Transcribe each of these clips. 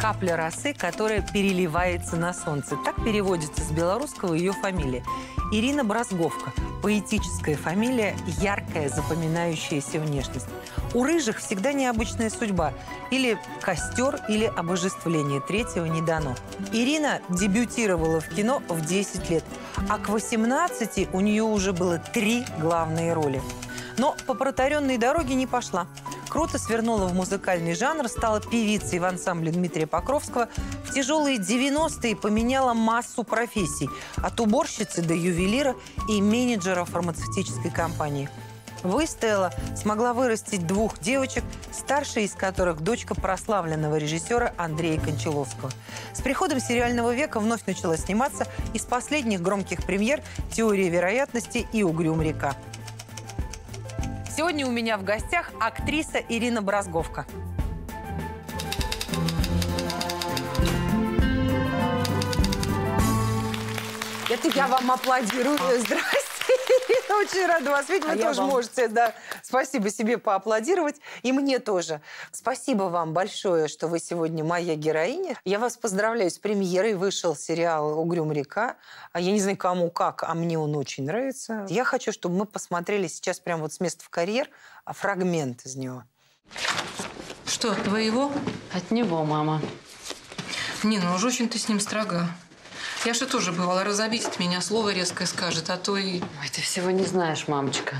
«Капля росы, которая переливается на солнце». Так переводится с белорусского ее фамилия. Ирина Брозговка. Поэтическая фамилия, яркая, запоминающаяся внешность. У рыжих всегда необычная судьба. Или костер, или обожествление. Третьего не дано. Ирина дебютировала в кино в 10 лет. А к 18 у нее уже было 3 главные роли. Но по протаренной дороге не пошла. Круто свернула в музыкальный жанр, стала певицей в ансамбле Дмитрия Покровского. В тяжелые 90-е поменяла массу профессий. От уборщицы до ювелира и менеджера фармацевтической компании. Выстояла, смогла вырастить 2 девочек, старшая из которых дочка прославленного режиссера Андрея Кончаловского. С приходом сериального века вновь начала сниматься. Из последних громких премьер «Теория вероятности» и «Угрюм река». Сегодня у меня в гостях актриса Ирина Брозговка. Это я вам аплодирую. Здрасте, Ирина, очень рада вас видеть. Вы тоже можете, да, спасибо себе поаплодировать. И мне тоже. Спасибо вам большое, что вы сегодня моя героиня. Я вас поздравляю с премьерой. Вышел сериал «Угрюм река». Я не знаю, кому как, а мне он очень нравится. Я хочу, чтобы мы посмотрели сейчас прямо вот с места в карьер фрагмент из него. Что, от твоего? От него, мама. Не, ну уж очень ты с ним строга. Я же тоже бывала, разобидит меня, слово резкое скажет, а то и... Ой, ты всего не знаешь, мамочка.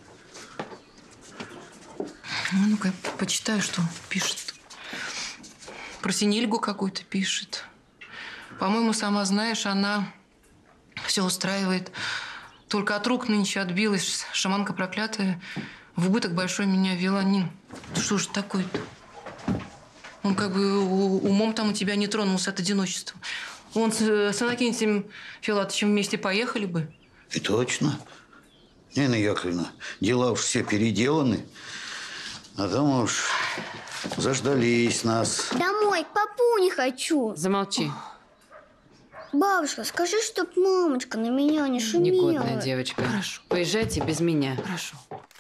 Ну-ка, почитаю, что пишет. Про Синильгу какую-то пишет. По-моему, сама знаешь, она все устраивает. Только от рук нынче отбилась, шаманка проклятая. В убыток большой меня вела. Что же такое-то? Он как бы умом там у тебя не тронулся от одиночества. Вон с Иннокентием Филатовичем вместе поехали бы. И точно. Нина Яковлевна, дела уж все переделаны. А там уж заждались нас. Домой, к папу не хочу. Замолчи. Бабушка, скажи, чтоб мамочка на меня не шумела. Негодная девочка. Хорошо. Поезжайте без меня. Хорошо.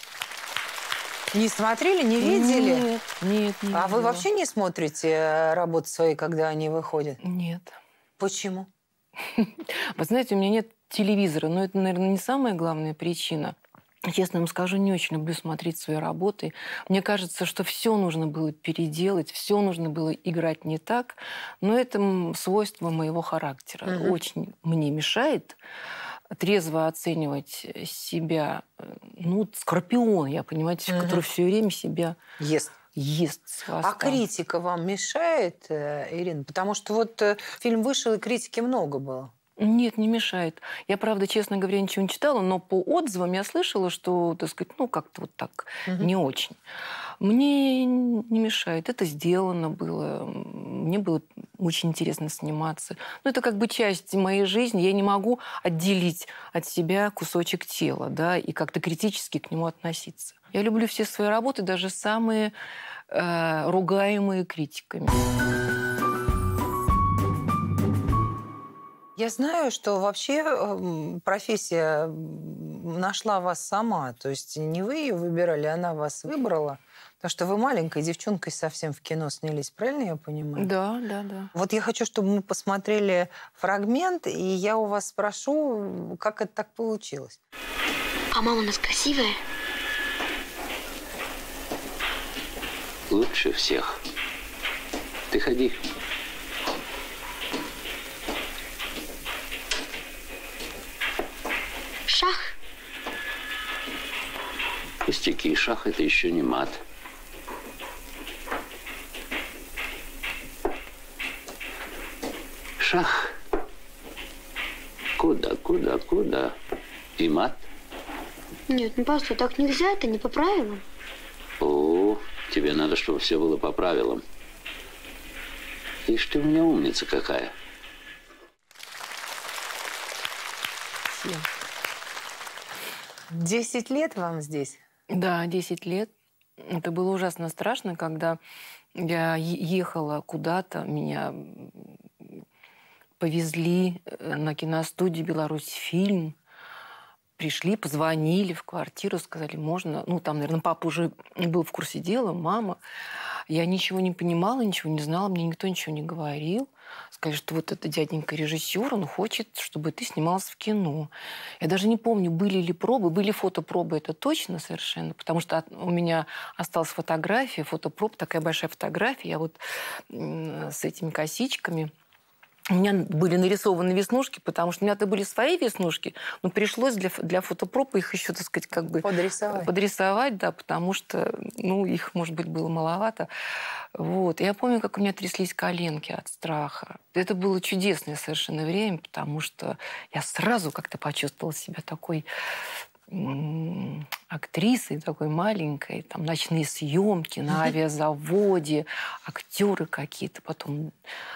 Не смотрели, не видели? Нет, нет, нет. А вы вообще не смотрите работы свои, когда они выходят? Нет. Почему? Вы знаете, у меня нет телевизора, но это, наверное, не самая главная причина. Честно вам скажу, не очень люблю смотреть свои работы. Мне кажется, что все нужно было переделать, все нужно было играть не так. Но это свойство моего характера. Очень мне мешает трезво оценивать себя. Ну, скорпион, я, понимаете, который все время себя ест с хвоста. А критика вам мешает, Ирина? Потому что вот фильм вышел, и критики много было. Нет, не мешает. Я, правда, честно говоря, ничего не читала, но по отзывам я слышала, что, так сказать, ну, как-то вот так, не очень. Мне не мешает. Это сделано было. Мне было очень интересно сниматься. Но это как бы часть моей жизни. Я не могу отделить от себя кусочек тела, да, и как-то критически к нему относиться. Я люблю все свои работы, даже самые ругаемые критиками. Я знаю, что вообще профессия нашла вас сама. То есть не вы ее выбирали, она вас выбрала. Потому что вы маленькой девчонкой совсем в кино снялись. Правильно я понимаю? Да, да, да. Вот я хочу, чтобы мы посмотрели фрагмент, и я у вас спрошу, как это так получилось. А мама у нас красивая? Лучше всех. Ты ходи. Шах. Пустяки. Шах – это еще не мат. Шах. Куда? И мат? Нет, ну просто так нельзя, это не по правилам. О, тебе надо, чтобы все было по правилам. Ишь ты у меня умница какая. Спасибо. 10 лет вам здесь? Да, 10 лет. Это было ужасно страшно, когда я ехала куда-то, меня повезли на киностудию «Беларусьфильм». Пришли, позвонили в квартиру, сказали, можно. Ну, там, наверное, папа уже был в курсе дела, мама. Я ничего не понимала, ничего не знала, мне никто ничего не говорил. Сказали, что вот это дяденька режиссер, он хочет, чтобы ты снималась в кино. Я даже не помню, были ли пробы, были фотопробы, это точно совершенно, потому что у меня осталась фотография, фотопроб, такая большая фотография, я вот с этими косичками. У меня были нарисованы веснушки, потому что у меня-то были свои веснушки, но пришлось для фотопропа их еще, так сказать, как бы подрисовать, да, потому что, ну, их, может быть, было маловато. Вот. Я помню, как у меня тряслись коленки от страха. Это было чудесное совершенно время, потому что я сразу как-то почувствовала себя такой актрисой, такой маленькой, там ночные съемки на авиазаводе, актеры какие-то, потом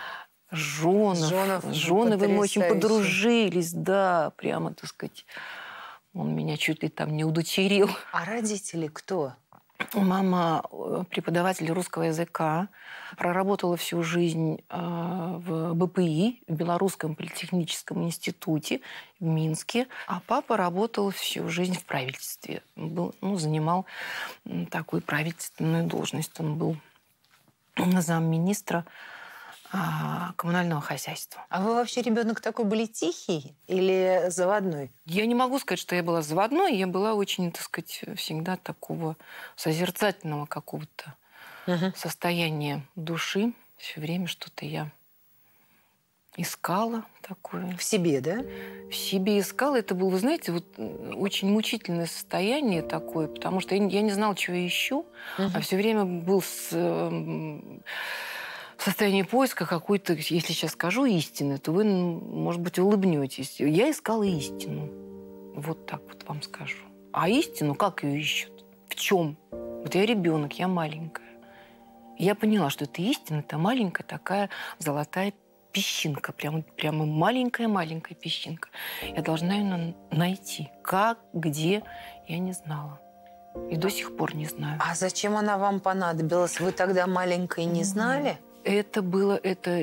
жены, мы очень подружились, да, прямо, так сказать, он меня чуть ли там не удочерил. А родители кто? Мама преподаватель русского языка, проработала всю жизнь в БПИ, в Белорусском политехническом институте в Минске, а папа работал всю жизнь в правительстве, занимал такую правительственную должность, он был замминистра коммунального хозяйства. А вы вообще ребенок такой были тихий или заводной? Я не могу сказать, что я была заводной, я была очень, так сказать, всегда такого созерцательного какого-то состояния души. Все время что-то я искала такое. В себе, да? В себе искала. Это было, вы знаете, вот очень мучительное состояние такое, потому что я не знала, чего я ищу, а все время был в состоянии поиска какой-то, если сейчас скажу истины, то вы, может быть, улыбнетесь. Я искала истину. Вот так вот вам скажу. А истину как ее ищут? В чем? Вот я ребенок, я маленькая. Я поняла, что это истина, это маленькая такая золотая песчинка. Прямо маленькая-маленькая песчинка. Я должна ее найти. Как, где, я не знала. И до сих пор не знаю. А зачем она вам понадобилась? Вы тогда маленькой не знали? Это было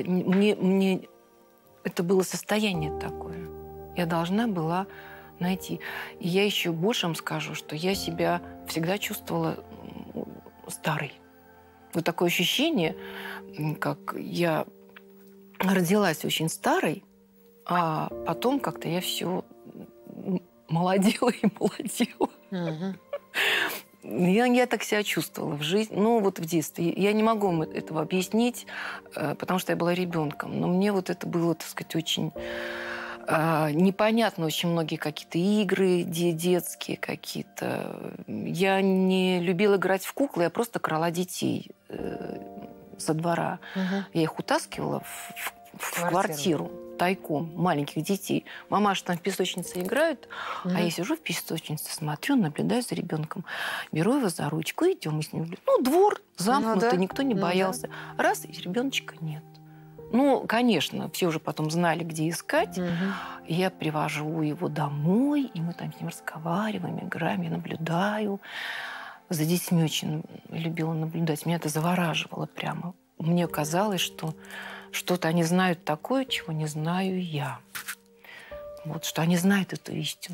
состояние такое. Я должна была найти. И я еще больше вам скажу, что я себя всегда чувствовала старой. Вот такое ощущение, как я родилась очень старой, а потом как-то я все молодела и молодела. Я так себя чувствовала в жизни, вот в детстве. Я не могу вам этого объяснить, потому что я была ребенком. Но мне вот это было, так сказать, очень непонятно. Очень многие какие-то игры детские какие-то. Я не любила играть в куклы, я просто крала детей со двора. Я их утаскивала в квартиру тайком, маленьких детей. Мамаши там в песочнице играют, а я сижу в песочнице, смотрю, наблюдаю за ребенком. Беру его за ручку, идем мы с ним. Двор замкнутый, никто не боялся. Раз, и ребеночка нет. Конечно, все уже потом знали, где искать. Я привожу его домой, и мы там с ним разговариваем, играем, я наблюдаю. За детьми очень любила наблюдать. Меня это завораживало прямо. Мне казалось, что что-то они знают такое, чего не знаю я. Вот, что они знают эту истину.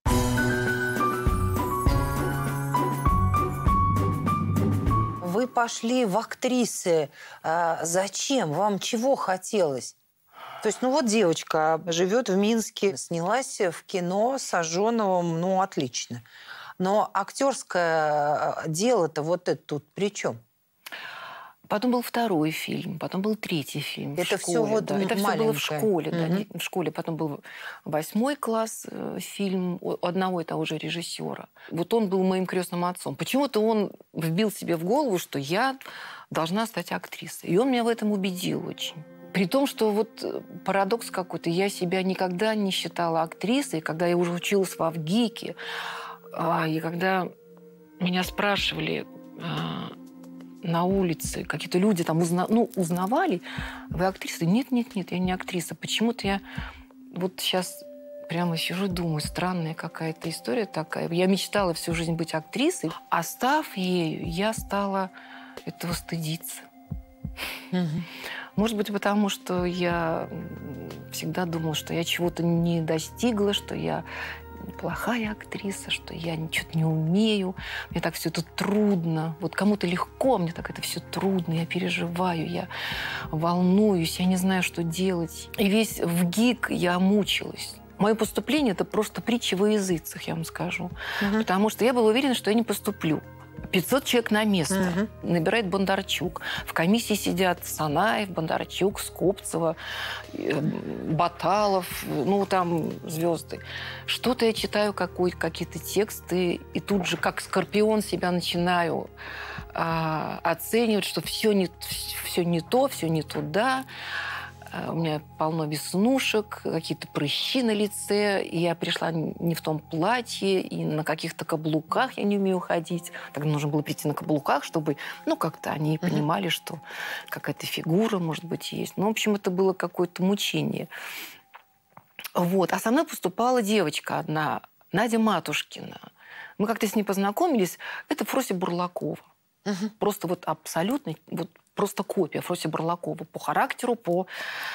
Вы пошли в актрисы. Зачем? Вам чего хотелось? То есть, девочка живет в Минске, снялась в кино с Ажоновым, отлично. Но актерское дело-то вот это тут при чем? Потом был второй фильм, потом был третий фильм. Это все вот да. Это все было в школе, да, в школе. Потом был 8 класс фильм одного и того же режиссера. Вот он был моим крестным отцом. Почему-то он вбил себе в голову, что я должна стать актрисой. И он меня в этом убедил очень. При том, что вот парадокс какой-то. Я себя никогда не считала актрисой, когда я уже училась в ВГИКе. И когда меня спрашивали на улице, какие-то люди там узнавали, вы актриса? Нет, я не актриса. Почему-то я вот сейчас прямо сижу и думаю, странная какая-то история такая. Я мечтала всю жизнь быть актрисой, а став ею, я стала этого стыдиться. Может быть, потому что я всегда думала, что я чего-то не достигла, что я плохая актриса, что я ничего не умею, мне так все это трудно. Вот кому-то легко, мне так это все трудно, я переживаю, я волнуюсь, я не знаю, что делать. И весь в ГИК я мучилась. Мое поступление – это просто притча во языцах, я вам скажу. Потому что я была уверена, что я не поступлю. 500 человек на место. Набирает Бондарчук. В комиссии сидят Санаев, Бондарчук, Скопцева, Баталов, ну, там звезды. Что-то я читаю, какие-то тексты, и тут же, как скорпион, себя начинаю оценивать, что все не то, все не туда. У меня полно веснушек, какие-то прыщи на лице. И я пришла не в том платье, и на каких-то каблуках я не умею ходить. Тогда нужно было прийти на каблуках, чтобы, ну, как-то они понимали, что какая-то фигура, может быть, есть. Ну, в общем, это было какое-то мучение. Вот. А со мной поступала девочка одна, Надя Матушкина. Мы как-то с ней познакомились. Это Фрося Бурлакова. Просто вот абсолютно... Вот просто копия Фроси Бурлакова по характеру, по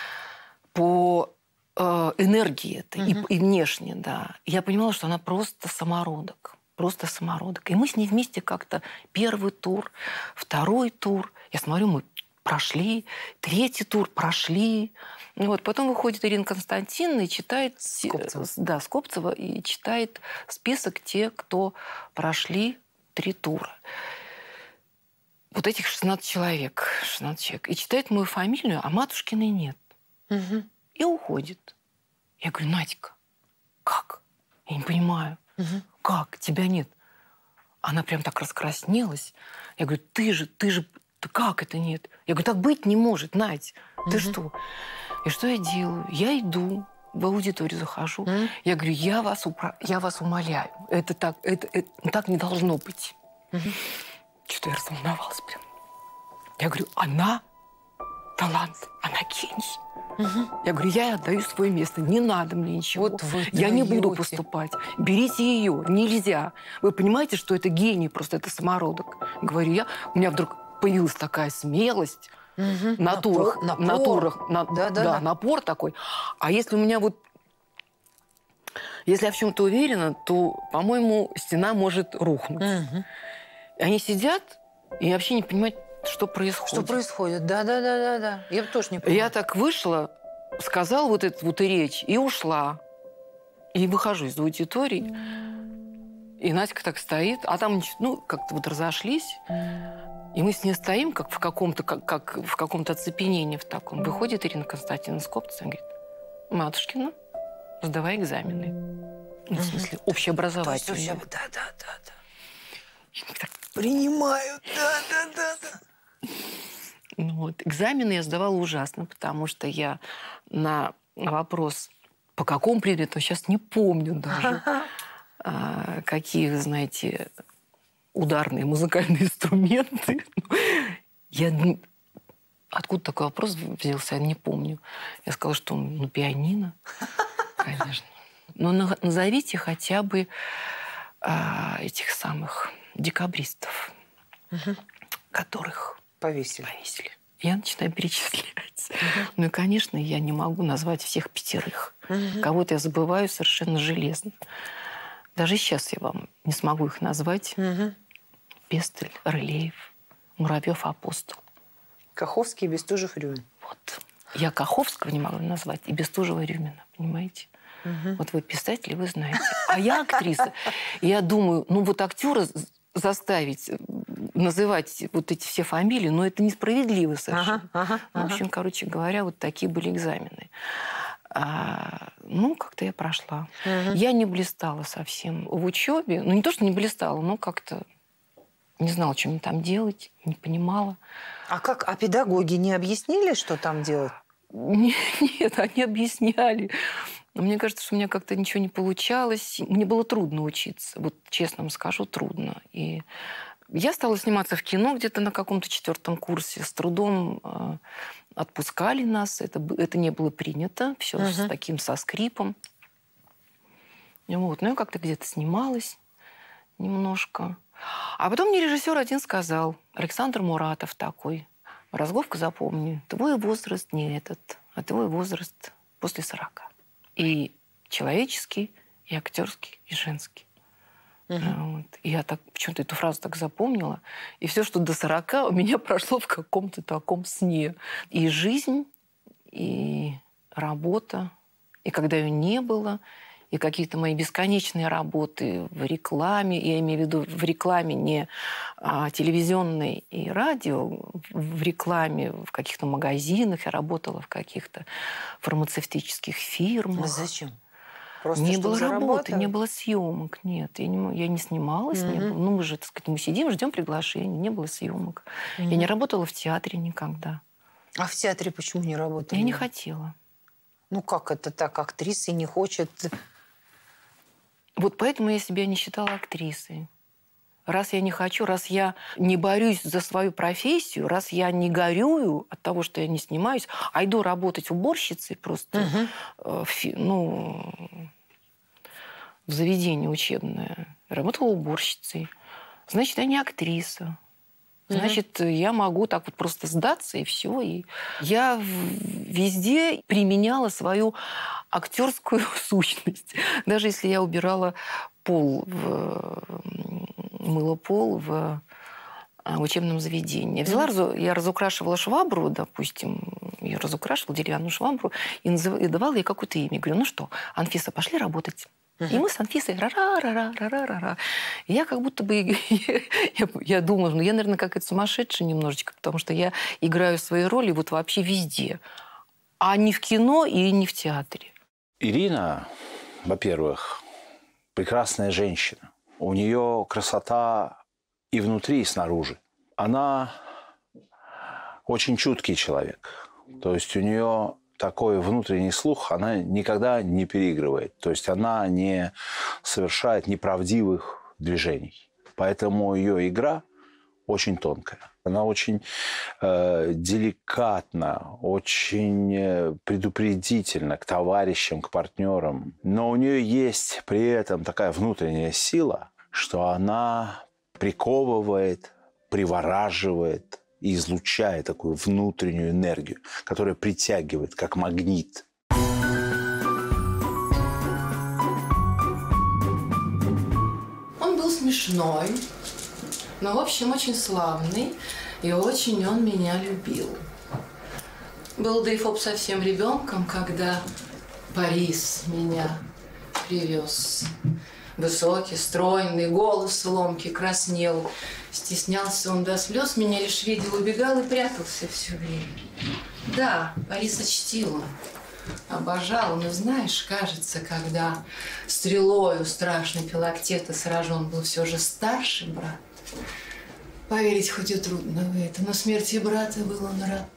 энергии этой, и внешне, да. Я понимала, что она просто самородок. Просто самородок. И мы с ней вместе как-то первый тур, второй тур. Я смотрю, мы прошли, третий тур прошли. И вот потом выходит Ирина Константиновна и читает... Скопцева, и читает список тех, кто прошли 3 тура. Вот этих 16 человек. И читает мою фамилию, а Матушкиной нет. И уходит. Я говорю, Надька, как? Я не понимаю. Как? Тебя нет? Она прям так раскраснелась. Я говорю, ты же, как это нет? Я говорю, так быть не может, Надь. Ты что? И что я делаю? Я иду, в аудиторию захожу. Я говорю, я вас умоляю. Это так не должно быть. Что-то я разволновалась прям. Я говорю, она талант, она гений. Я говорю, я ей отдаю свое место, не надо мне ничего. Вот вы я не буду даете. поступать. Берите ее, нельзя. Вы понимаете, что это гений, просто это самородок. Говорю я, у меня вдруг появилась такая смелость. Напор. Напор такой. А если у меня вот... Если я в чем-то уверена, то, по-моему, стена может рухнуть. И они сидят и вообще не понимают, что происходит. Что происходит? Да. Я тоже не понимаю. Я так вышла, сказала вот эту вот речь и ушла. И выхожу из аудитории. И Надька так стоит. А там, ну, как-то вот разошлись. И мы с ней стоим, как в каком-то оцепенении в таком. Выходит Ирина Константиновна Скопцева и говорит, Матушкина, сдавай экзамены. Ну, в смысле, общеобразовательные. Да. И мы так Принимают, да. Ну вот. Экзамены я сдавала ужасно, потому что я на вопрос, по какому предмету, сейчас не помню даже, какие, вы знаете, ударные музыкальные инструменты. Откуда такой вопрос взялся, я не помню. Я сказала, что пианино, конечно. Но назовите хотя бы этих самых декабристов, которых Повесили. Я начинаю перечислять. Ну и, конечно, я не могу назвать всех 5. Кого-то я забываю совершенно железно. Даже сейчас я вам не смогу их назвать. Пестель, Рылеев, Муравьев, Апостол. Каховский, Бестужев, Рюмин. Вот. Я Каховского не могу назвать и Бестужева, Рюмина, понимаете? Вот вы писатели, вы знаете. А я актриса. И я думаю, ну вот актера заставить называть вот эти все фамилии, но это несправедливо совершенно. В общем, короче говоря, вот такие были экзамены. Ну, как-то я прошла. Я не блистала совсем в учебе. Ну, не то, что не блистала, но как-то не знала, что мне там делать, не понимала. А педагоги не объяснили, что там делать? Нет, они объясняли. Но мне кажется, что у меня как-то ничего не получалось. Мне было трудно учиться. Вот честно вам скажу, трудно. И я стала сниматься в кино где-то на каком-то 4 курсе. С трудом отпускали нас. Это не было принято. Все с таким, со скрипом. Вот. Ну, я как-то где-то снималась немножко. А потом мне режиссер один сказал, Александр Муратов такой, Розговка, запомни, твой возраст не этот, а твой возраст после 40. И человеческий, И актерский, и женский. Вот. И я так почему-то эту фразу так запомнила. И все, что до 40 у меня прошло в каком-то таком сне. И жизнь, и работа, и когда ее не было, и какие-то мои бесконечные работы в рекламе, я имею в виду в рекламе не телевизионной и радио, в рекламе в каких-то магазинах, я работала в каких-то фармацевтических фирмах. А зачем? Просто не было работы, заработать? не было съемок, нет. Я не снималась, не было. Ну, мы же, так сказать, мы сидим, ждем приглашения, не было съемок. Я не работала в театре никогда. А в театре почему не работали? Я не хотела. Ну как это так? Актриса не хочет... Вот поэтому я себя не считала актрисой. Раз я не хочу, раз я не борюсь за свою профессию, раз я не горюю от того, что я не снимаюсь, а иду работать уборщицей просто, в заведение учебное. Работала уборщицей. Значит, я не актриса. Значит, я могу так вот просто сдаться, и все. И я везде применяла свою актерскую сущность. Даже если я убирала пол, мыла пол в учебном заведении. Я разукрашивала швабру, допустим, я разукрашивала деревянную швабру и давала ей какое-то имя. Говорю, ну что, Анфиса, пошли работать. И мы с Анфисой ра-ра-ра-ра-ра-ра-ра. И я как будто бы... я думала, ну я, наверное, какая-то сумасшедшая немножечко, потому что я играю свои роли вот вообще везде. А не в кино и не в театре. Ирина, во-первых, прекрасная женщина. У нее красота и внутри, и снаружи. Она очень чуткий человек. То есть у нее такой внутренний слух, она никогда не переигрывает. То есть она не совершает неправдивых движений. Поэтому ее игра очень тонкая. Она очень деликатна, очень предупредительна к товарищам, к партнерам. Но у нее есть при этом такая внутренняя сила, что она приковывает, привораживает и излучает такую внутреннюю энергию, которая притягивает, как магнит. Он был смешной, но, в общем, очень славный, и очень он меня любил. Был Дейфоб совсем ребенком, когда Борис меня привез. Высокий, стройный, голос ломкий, краснел. Стеснялся он до слез, меня лишь видел, убегал и прятался все время. Да, Бориса чтил, обожал, но знаешь, кажется, когда стрелою страшной Филактета сражен был все же старший брат. Поверить хоть и трудно в это, но смерти брата был он рад.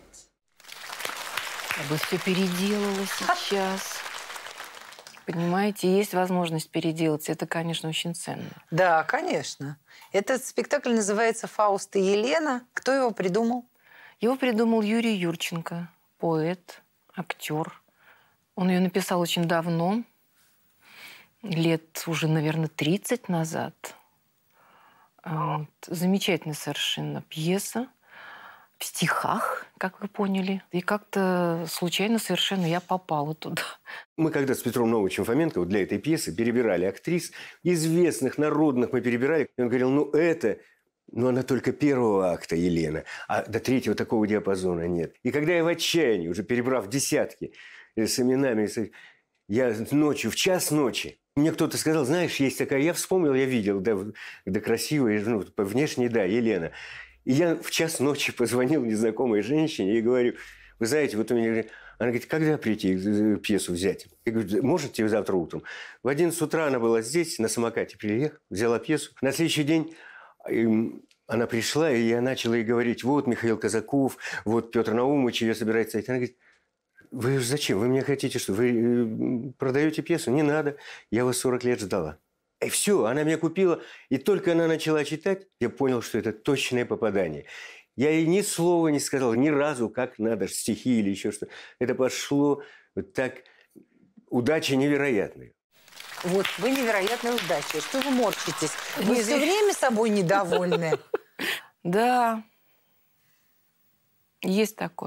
Я бы все переделала сейчас. Понимаете, есть возможность переделать. Это, конечно, очень ценно. Да, конечно. Этот спектакль называется «Фауст и Елена». Кто его придумал? Его придумал Юрий Юрченко, поэт, актер. Он ее написал очень давно, лет уже, наверное, 30 назад. Вот. Замечательная совершенно пьеса. В стихах, как вы поняли. И как-то случайно совершенно я попала туда. Мы когда с Петром Новичем Фоменко для этой пьесы перебирали актрис, известных, народных мы перебирали. И он говорил, она только первого акта, Елена, а до третьего такого диапазона нет. И когда я в отчаянии, уже перебрав десятки с именами, я ночью, в час ночи, мне кто-то сказал, знаешь, есть такая, я вспомнил, я видел, да красивая, внешне, да, Елена. И я в час ночи позвонил незнакомой женщине и говорю, вы знаете, вот у меня... Она говорит, когда прийти пьесу взять? Я говорю, можете завтра утром? В 11 утра она была здесь, на самокате приехала, взяла пьесу. На следующий день она пришла, и я начала ей говорить, вот Михаил Казаков, вот Петр Наумович ее собирается ставить. Она говорит, вы зачем? Вы мне хотите что? Вы продаете пьесу? Не надо. Я вас 40 лет ждала. И все, она меня купила. И только она начала читать, я понял, что это точное попадание. Я ей ни слова не сказал, ни разу, как надо, стихи или еще что. Это пошло вот так. Удача невероятная. Вот, вы невероятная удача. Что вы морщитесь? Вы все время собой недовольны? Да, есть такое.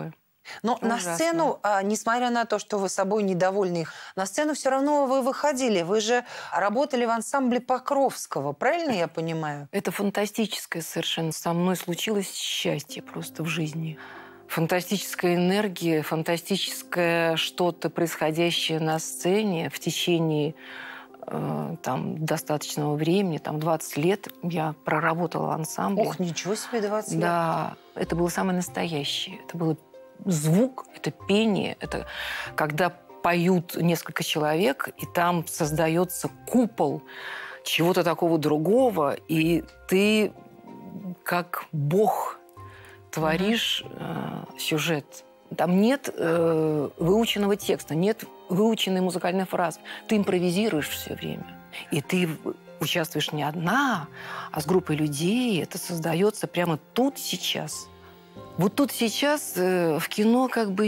Но на Ужасно. сцену, несмотря на то, что вы собой недовольны их, на сцену все равно вы выходили. Вы же работали в ансамбле Покровского, правильно я понимаю? Это фантастическое совершенно. Со мной случилось счастье просто в жизни. Фантастическая энергия, фантастическое что-то, происходящее на сцене в течение там, достаточного времени, там 20 лет я проработала в ансамбле. Ох, ничего себе, 20 лет. Да, это было самое настоящее. Это был звук, это пение, это когда поют несколько человек, и там создается купол чего-то такого другого, и ты как бог творишь сюжет. Там нет выученного текста, нет выученной музыкальной фразы. Ты импровизируешь все время. И ты участвуешь не одна, а с группой людей. Это создается прямо тут, сейчас. Вот тут сейчас в кино как бы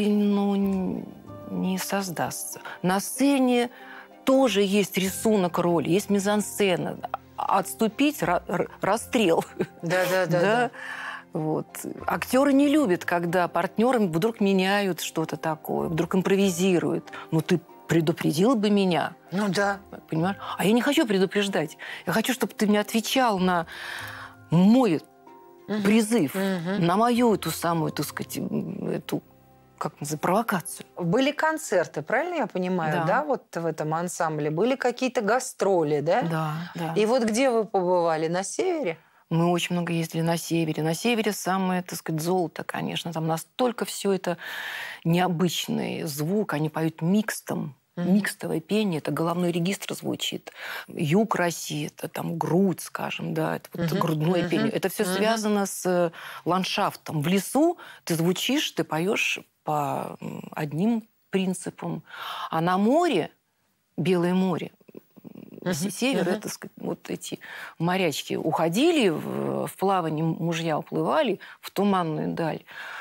не создастся. На сцене тоже есть рисунок роли, есть мизансцена. Отступить – расстрел. Да. Вот. Актеры не любят, когда партнеры вдруг меняют что-то такое, вдруг импровизируют. Ну, ты предупредил бы меня. Ну да. Понимаешь? А я не хочу предупреждать. Я хочу, чтобы ты мне отвечал на мой призыв, на мою эту самую, так сказать, эту, как называется, провокацию. Были концерты, правильно я понимаю, Да. да, вот в этом ансамбле? Были какие-то гастроли, да? Да. И вот где вы побывали? На севере? Мы очень много ездили на севере. На севере самое, так сказать, золото, конечно. Там настолько все это необычный звук. Они поют микстом. Микстовое пение, это головной регистр звучит. Юг России, это там грудь, скажем, да, это вот грудное пение. Это все связано с ландшафтом. В лесу ты звучишь, ты поешь по одним принципам. А на море, Белое море, север, это, сказать, вот эти морячки уходили в плавание, мужья уплывали в туманную даль.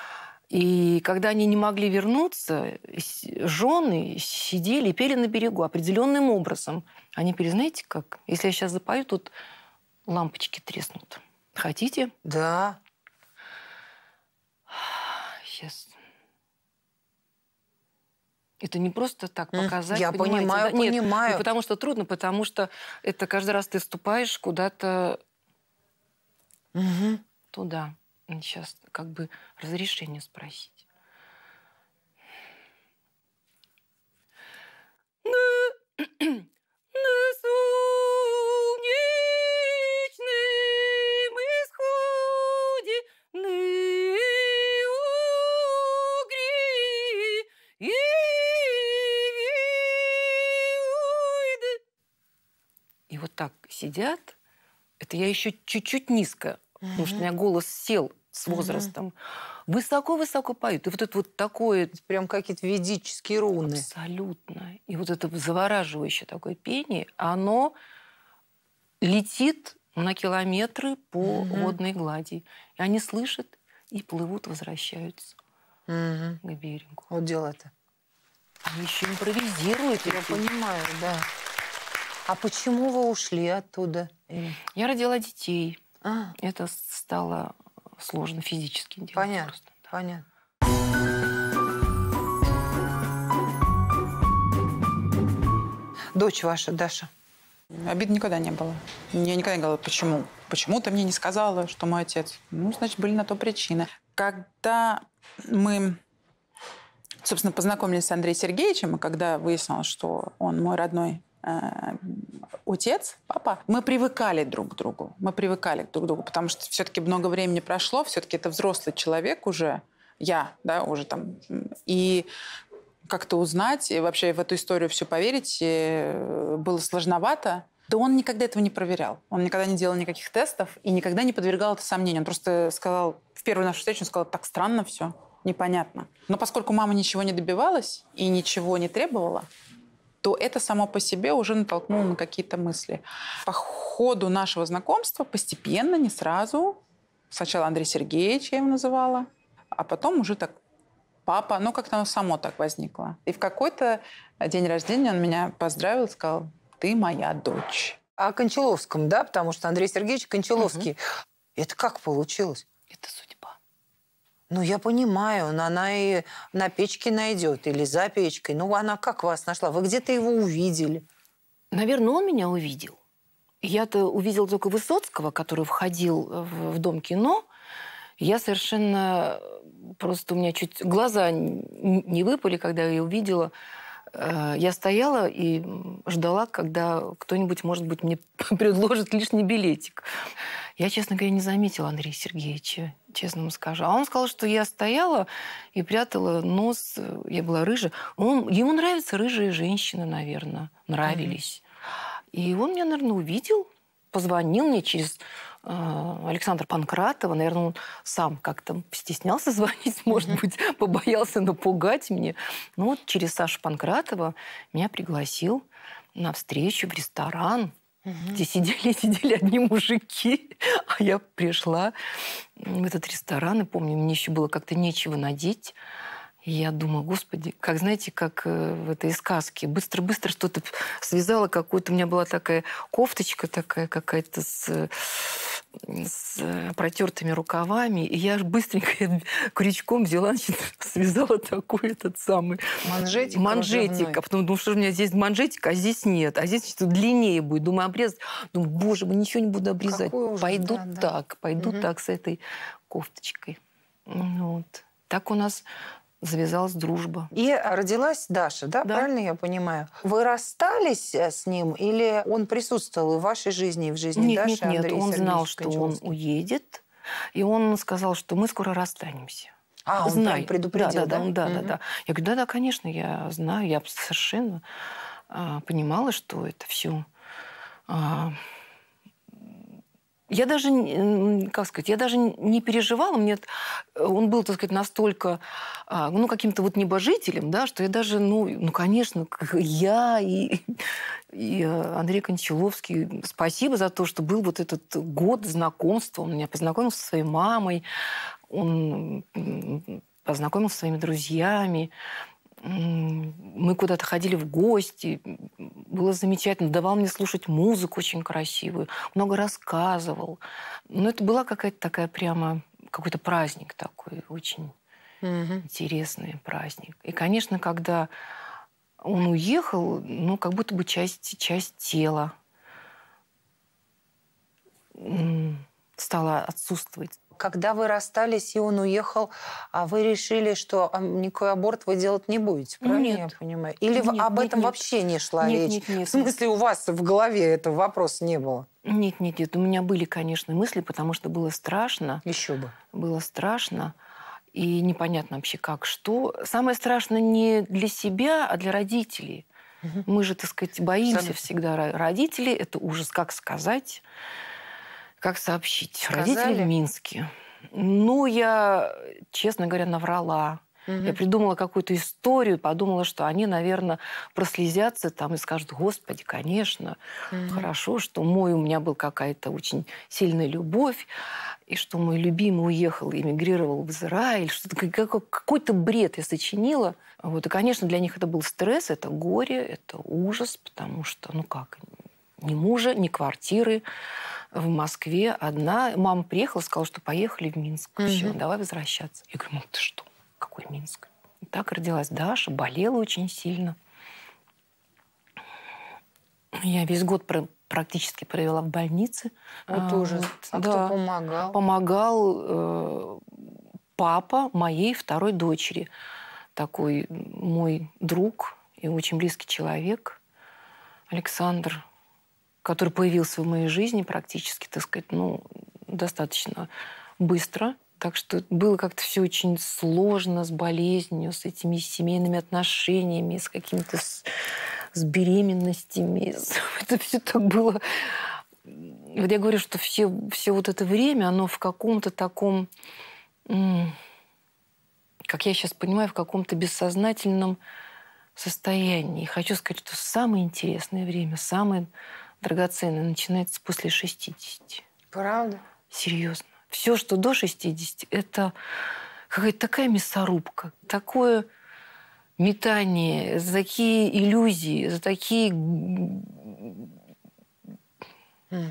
И когда они не могли вернуться, жены сидели и пели на берегу определенным образом. Они пели, знаете как? Если я сейчас запою, тут лампочки треснут. Хотите? Да. Сейчас. Это не просто так показать. Я понимаете, понимаю, да? Нет, понимаю. не потому что трудно, потому что это каждый раз ты вступаешь куда-то туда. Сейчас как бы разрешение спросить. На солнечном исходе угри и И вот так сидят. Это я еще чуть-чуть низко, потому что у меня голос сел с возрастом. Высоко-высоко поют. И вот это вот такое... Прям какие-то ведические руны. Абсолютно. И вот это завораживающее такое пение, оно летит на километры по водной глади. И они слышат и плывут, возвращаются к берегу. Вот дело-то. Они еще импровизируют. Я понимаю, да. А почему вы ушли оттуда? Я родила детей. Это стало сложно физически делать. Понятно, просто, да. понятно. Дочь ваша, Даша. Обид никогда не было. Я никогда не говорила, почему. Почему ты мне не сказала, что мой отец? Ну, значит, были на то причины. Когда мы, собственно, познакомились с Андреем Сергеевичем, и когда выяснилось, что он мой родной отец, папа, мы привыкали друг к другу. Мы привыкали друг к другу, потому что все-таки много времени прошло, все-таки это взрослый человек уже, я, да, уже там. И как-то узнать, и вообще в эту историю все поверить было сложновато. Да он никогда этого не проверял. Он никогда не делал никаких тестов и никогда не подвергал это сомнению. Он просто сказал, в первую нашу встречу он сказал, так странно все, непонятно. Но поскольку мама ничего не добивалась и ничего не требовала, то это само по себе уже натолкнуло на какие-то мысли. По ходу нашего знакомства постепенно, не сразу, сначала Андрей Сергеевич я его называла, а потом уже так папа, ну как-то оно само так возникло. И в какой-то день рождения он меня поздравил и сказал, ты моя дочь. О Кончаловском, да? Потому что Андрей Сергеевич Кончаловский. Это как получилось? Это судьба. Ну, я понимаю, но она и на печке найдет или за печкой. Ну, она как вас нашла? Вы где-то его увидели? Наверное, он меня увидел. Я-то увидела только Высоцкого, который входил в Дом кино. Я совершенно... Просто у меня чуть глаза не выпали, когда я ее увидела. Я стояла и ждала, когда кто-нибудь, может быть, мне предложит лишний билетик. Я, честно говоря, не заметила Андрея Сергеевича, честно вам скажу. А он сказал, что я стояла и прятала нос. Я была рыжая. Ему нравятся рыжие женщины, наверное. Нравились. И он меня, наверное, увидел, позвонил мне через Александра Панкратова. Наверное, он сам как-то стеснялся звонить, может быть, побоялся напугать меня. Ну вот через Сашу Панкратова меня пригласил на встречу в ресторан, где сидели одни мужики. А я пришла в этот ресторан, и помню, мне еще было как-то нечего надеть. И я думаю, господи, как, знаете, как в этой сказке. Быстро-быстро что-то связала, какую-то... У меня была такая кофточка такая какая-то с протертыми рукавами. И я быстренько крючком взяла, значит, связала такой этот самый... Манжетик. А потом думаю, что у меня здесь манжетик, а здесь нет. А здесь что-то длиннее будет. Думаю, обрезать. Думаю, боже мой, ничего не буду обрезать. Пойду так с этой кофточкой. Вот. Так у нас... завязалась дружба. И родилась Даша, да? Правильно я понимаю? Вы расстались с ним или он присутствовал и в вашей жизни, и в жизни Даши? Нет. Он знал, что он уедет. И он сказал, что мы скоро расстанемся. А, он прям предупредил, да? Да. Я говорю, да, конечно, я знаю. Я совершенно понимала, что это все... Я даже, как сказать, я даже не переживала. Он был, так сказать, настолько, каким-то вот небожителем, да, что я даже, конечно, я и Андрей Кончаловский, спасибо за то, что был вот этот год знакомства. Он меня познакомил со своей мамой, он познакомился со своими друзьями. Мы куда-то ходили в гости. Было замечательно. Давал мне слушать музыку очень красивую. Много рассказывал. Но это была какая-то такая прямо... Какой-то праздник такой. Очень интересный праздник. И, конечно, когда он уехал, как будто бы часть тела стала отсутствовать. Когда вы расстались, и он уехал, а вы решили, что никакой аборт вы делать не будете, правильно я понимаю? Или об этом вообще не шла речь? Нет. В смысле, у вас в голове этого вопроса не было? Нет. У меня были, конечно, мысли, потому что было страшно. Еще бы. Было страшно. И непонятно вообще как, что. Самое страшное не для себя, а для родителей. Мы же, так сказать, боимся всегда родителей. Это ужас. Как сказать? Как сообщить? Сказали? Родители в Минске. Я, честно говоря, наврала. Я придумала какую-то историю, подумала, что они, наверное, прослезятся там и скажут, господи, конечно, хорошо, что у меня была какая-то очень сильная любовь, и что мой любимый уехал, эмигрировал в Израиль. Что-то, какой-то бред я сочинила. Вот. И, конечно, для них это был стресс, это горе, это ужас, потому что, ни мужа, ни квартиры. В Москве одна. Мама приехала, сказала, что поехали в Минск. Все, давай возвращаться. Я говорю, ты что? Какой Минск? И так родилась Даша, болела очень сильно. Я весь год практически провела в больнице. Это ужас. А кто помогал? Помогал папа моей второй дочери. Такой мой друг и очень близкий человек. Александр, который появился в моей жизни практически, так сказать, достаточно быстро. Так что было как-то все очень сложно с болезнью, с этими семейными отношениями, с какими-то с беременностями. Это все так было. Вот я говорю, что все вот это время, оно в каком-то таком, как я сейчас понимаю, в каком-то бессознательном состоянии. И хочу сказать, что самое интересное время, самое драгоценное начинается после 60. Правда? Серьезно. Все, что до 60, это какая-то такая мясорубка, такое метание, за такие иллюзии, за такие...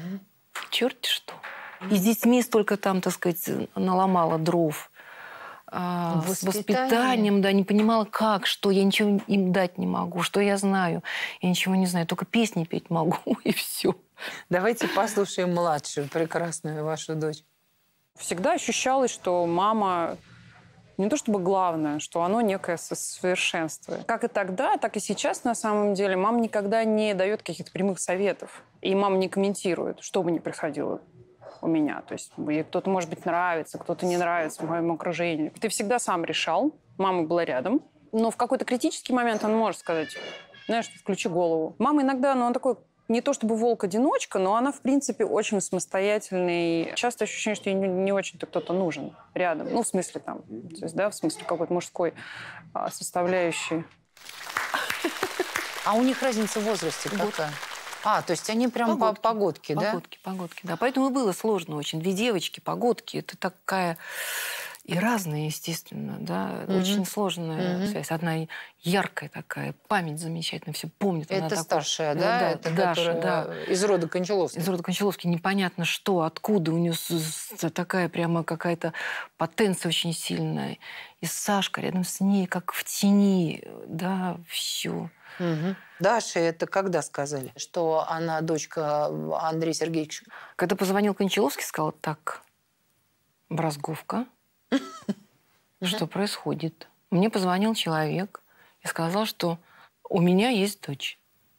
Черт что. И с детьми столько там, так сказать, наломала дров. с воспитанием, да, не понимала, как, что. Я ничего им дать не могу, что я знаю. Я ничего не знаю, только песни петь могу, и все. Давайте послушаем младшую, прекрасную вашу дочь. Всегда ощущалось, что мама не то чтобы главное, что оно некое совершенство. Как и тогда, так и сейчас, на самом деле, мама никогда не дает каких-то прямых советов. И мама не комментирует, что бы ни происходило у меня. То есть ей кто-то, может быть, нравится, кто-то не нравится в моем окружении. Ты всегда сам решал, мама была рядом. Но в какой-то критический момент он может сказать, знаешь, включи голову. Мама иногда, она такой, не то чтобы волк-одиночка, но она, в принципе, очень самостоятельный. Часто ощущение, что ей не очень-то кто-то нужен рядом. Ну, в смысле там, то есть, да, в смысле какой-то мужской составляющей. А у них разница в возрасте какая? То есть они прям погодки, да? Погодки, да. Поэтому и было сложно очень. 2 девочки, погодки. Это такая... И разные, естественно, да. Очень сложная связь. Одна яркая такая, память замечательная, все помнит. Это старшая, да? Это Даша, да. Из рода Кончаловских. Из рода Кончаловских. Непонятно что, откуда. У нее такая прямо какая-то потенция очень сильная. И Сашка рядом с ней, как в тени. Да, все. Даше это когда сказали, что она дочка Андрея Сергеевича? Когда позвонил Кончаловский, сказал, так, Брозговка, что происходит? Мне позвонил человек и сказал, что у меня есть дочь,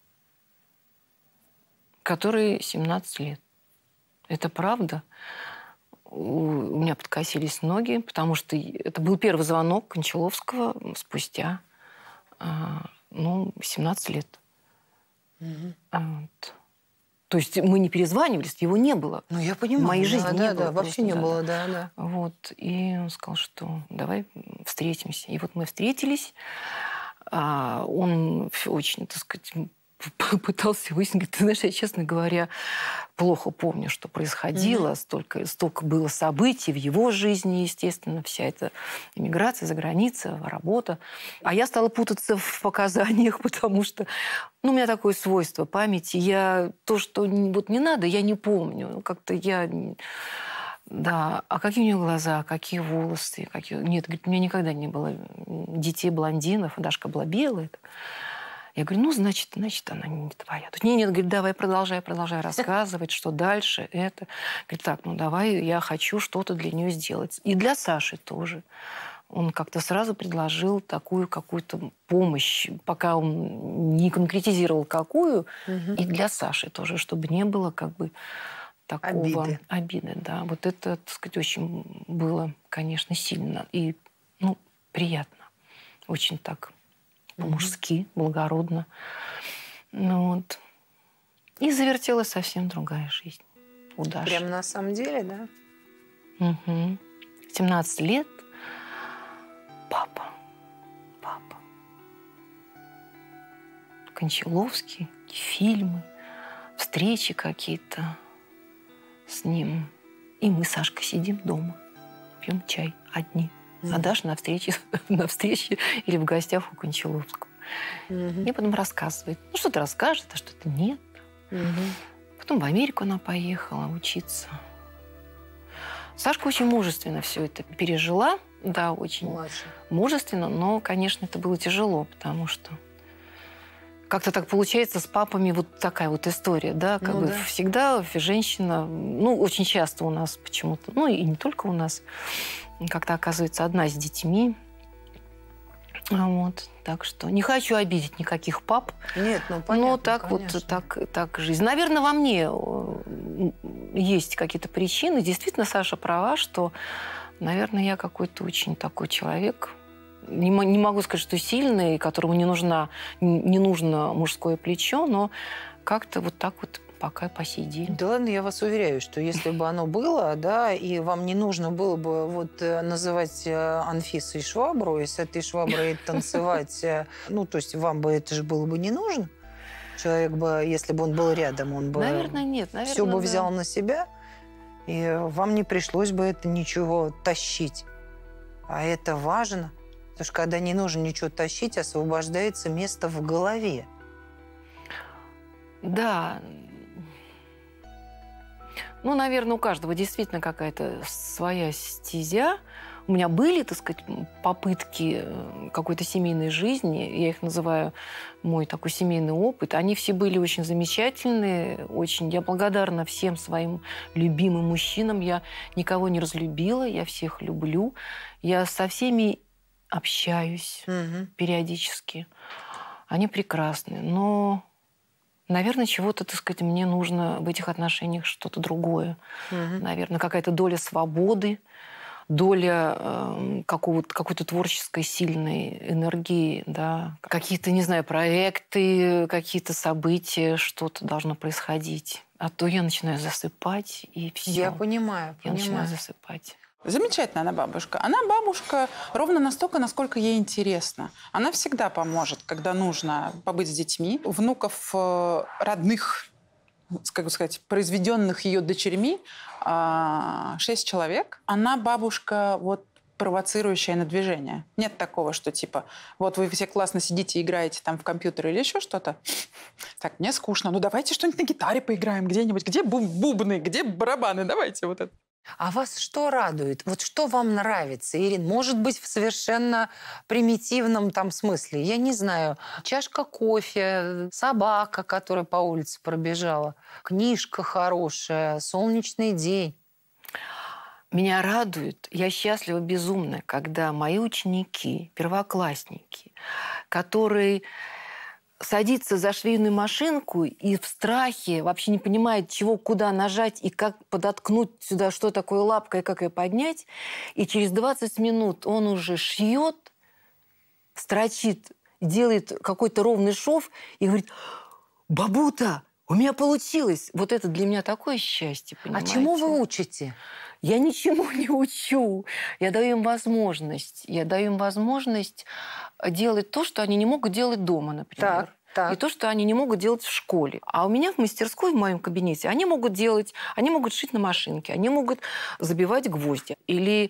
которой 17 лет. Это правда? У меня подкосились ноги, потому что это был первый звонок Кончаловского спустя 17 лет. Вот. То есть мы не перезванивались, его не было. Ну, я понимаю. В моей жизни не было. Да, вообще не было, да. Вот. И он сказал, что давай встретимся. И вот мы встретились. Он очень, так сказать, пытался выяснить. Говорит, ты знаешь, я, честно говоря, плохо помню, что происходило. Столько было событий в его жизни, естественно. Вся эта эмиграция за границей, работа. А я стала путаться в показаниях, потому что у меня такое свойство памяти. Я то, что вот не надо, я не помню. Как-то я... Да, а какие у нее глаза, какие волосы, какие... Нет, говорит, у меня никогда не было детей блондинов. Дашка была белая. Я говорю, значит, она не твоя. Тут нет, говорит, давай, продолжай рассказывать, что дальше, это. Говорит, так, давай, я хочу что-то для нее сделать. И для Саши тоже. Он как-то сразу предложил такую какую-то помощь, пока он не конкретизировал, какую, и для Саши тоже, чтобы не было как бы такого... Обиды, да. Вот это, так сказать, очень было, конечно, сильно и, приятно. Очень так... по-мужски, благородно. Вот. И завертелась совсем другая жизнь у Даши. Прямо на самом деле, да? 17 лет. Папа. Кончаловский, фильмы, встречи какие-то с ним. И мы с Сашкой сидим дома, пьем чай одни. А Даша на встрече или в гостях у Кончаловского. Мне потом рассказывает. Что-то расскажет, а что-то нет. Потом в Америку она поехала учиться. Сашка очень мужественно все это пережила. Да, очень мужественно. Но, конечно, это было тяжело, потому что как-то так получается с папами вот такая вот история, да, как бы всегда женщина, очень часто у нас почему-то, и не только у нас, как-то оказывается одна с детьми. Вот. Так что не хочу обидеть никаких пап. Нет, понятно, но так конечно. вот так жизнь. Наверное, во мне есть какие-то причины. Действительно, Саша права, что, наверное, я какой-то очень такой человек. Не могу сказать, что сильный, которому не нужно мужское плечо, но как-то вот так вот пока по сей день. Да ладно, я вас уверяю, что если бы оно было, да, и вам не нужно было бы называть Анфисой швабру, и с этой шваброй танцевать, то есть вам бы это же было бы не нужно. Человек бы, если бы он был рядом, он бы... Наверное, нет. Наверное, все бы взял на себя, и вам не пришлось бы это ничего тащить. А это важно, потому что когда не нужно ничего тащить, освобождается место в голове. Да. Наверное, у каждого действительно какая-то своя стезя. У меня были, так сказать, попытки какой-то семейной жизни, я их называю мой такой семейный опыт. Они все были очень замечательные, очень. Я благодарна всем своим любимым мужчинам. Я никого не разлюбила, я всех люблю. Я со всеми общаюсь периодически. Они прекрасны, но, наверное, чего-то, так сказать, мне нужно в этих отношениях что-то другое. Наверное, какая-то доля свободы, доля какой-то творческой сильной энергии, да. Какие-то, не знаю, проекты, какие-то события, что-то должно происходить. А то я начинаю засыпать, и все. Я понимаю. Я начинаю засыпать. Замечательная она бабушка. Она бабушка ровно настолько, насколько ей интересно. Она всегда поможет, когда нужно побыть с детьми. Внуков родных, как бы сказать, произведенных ее дочерьми 6 человек. Она бабушка вот провоцирующая на движение. Нет такого, что типа, вот вы все классно сидите, играете там в компьютер или еще что-то. Так, мне скучно. Ну давайте что-нибудь на гитаре поиграем где-нибудь. Где бубны, где барабаны? Давайте вот это. А вас что радует? Вот что вам нравится, Ирина? Может быть, в совершенно примитивном там смысле. Я не знаю. Чашка кофе, собака, которая по улице пробежала, книжка хорошая, солнечный день. Меня радует, я счастлива безумно, когда мои ученики, первоклассники, которые садится за швейную машинку и в страхе вообще не понимает, чего, куда нажать и как подоткнуть сюда, что такое лапка и как ее поднять. И через 20 минут он уже шьет, строчит, делает какой-то ровный шов и говорит: «Бабута, у меня получилось!» Вот это для меня такое счастье, понимаете? А чему вы учите? Я ничему не учу. Я даю им возможность. Я даю им возможность делать то, что они не могут делать дома, например. Так. И то, что они не могут делать в школе. А у меня в мастерской, в моем кабинете, они могут делать, они могут шить на машинке, они могут забивать гвозди. Или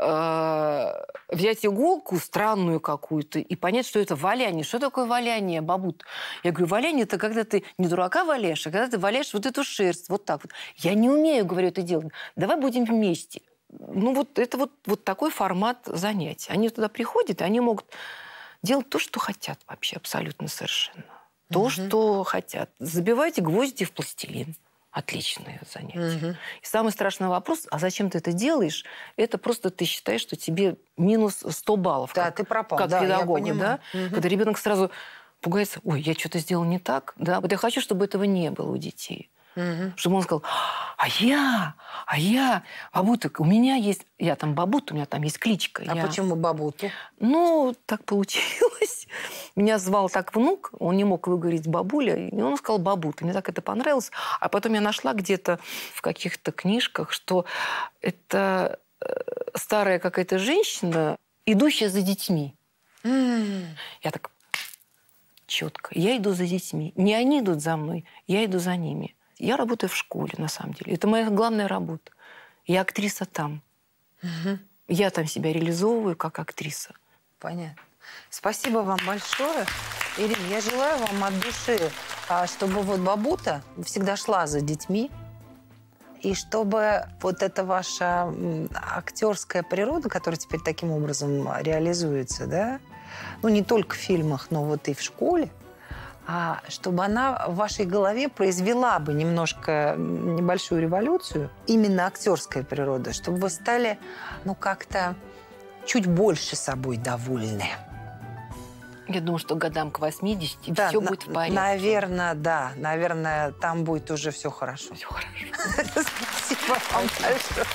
взять иголку странную какую-то и понять, что это валяние. Что такое валяние, бабут? Я говорю, валяние – это когда ты не дурака валяешь, а когда ты валяешь вот эту шерсть, вот так вот. Я не умею, говорю, это делать. Давай будем вместе. Ну вот это вот такой формат занятий. Они туда приходят, и они могут делать то, что хотят вообще, абсолютно совершенно. То, что хотят. Забивайте гвозди в пластилин. Отличное занятие. И самый страшный вопрос, а зачем ты это делаешь? Это просто ты считаешь, что тебе минус 100 баллов. Да, как, ты пропал. как да, педагогу, да? Когда ребенок сразу пугается, ой, я что-то сделал не так. Да? Вот я хочу, чтобы этого не было у детей. Чтобы он сказал, а я, бабута, у меня есть, я там бабута, у меня там есть кличка. А почему бабуту? Ну, так получилось. Меня звал так внук, он не мог выговорить бабуля, и он сказал бабута. Мне так это понравилось. А потом я нашла где-то в каких-то книжках, что это старая какая-то женщина, идущая за детьми. Я так четко. Я иду за детьми. Не они идут за мной, я иду за ними. Я работаю в школе, на самом деле. Это моя главная работа. Я актриса там. Я там себя реализовываю как актриса. Понятно. Спасибо вам большое. Ирина, я желаю вам от души, чтобы вот бабута всегда шла за детьми, и чтобы вот эта ваша актерская природа, которая теперь таким образом реализуется, да, ну не только в фильмах, но вот и в школе, чтобы она в вашей голове произвела бы немножко небольшую революцию, именно актерская природа, чтобы вы стали, ну, как-то чуть больше собой довольны. Я думаю, что годам к 80 все будет в порядке. Наверное, да. Наверное, там будет уже все хорошо. Все хорошо. Спасибо вам большое.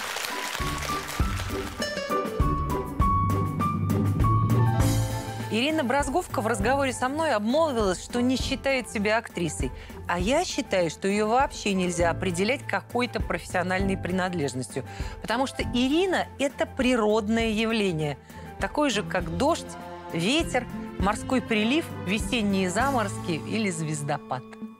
Ирина Бразговка в разговоре со мной обмолвилась, что не считает себя актрисой. А я считаю, что ее вообще нельзя определять какой-то профессиональной принадлежностью. Потому что Ирина – это природное явление. Такое же, как дождь, ветер, морской прилив, весенние заморозки или звездопад.